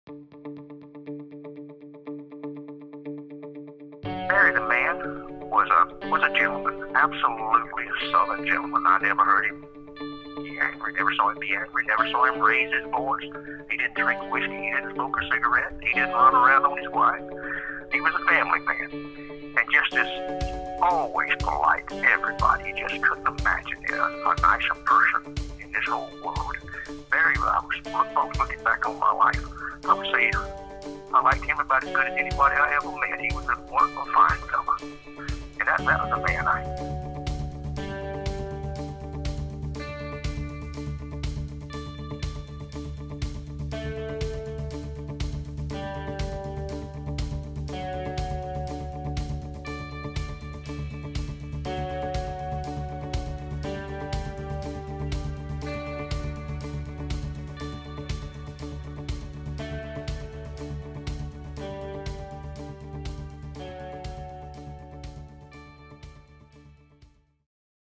Barry the man was a gentleman, absolutely a Southern gentleman. I never heard him be angry, never saw him be angry, never saw him raise his voice. He didn't drink whiskey, he didn't smoke a cigarette, he didn't run around on his wife. He was a family man, and just as always polite to everybody. You just couldn't imagine a nicer person in this whole world. Barry, folks, looking back on my life, I would say I liked him about as good as anybody I ever met. He was a wonderful, fine fellow. And that was the man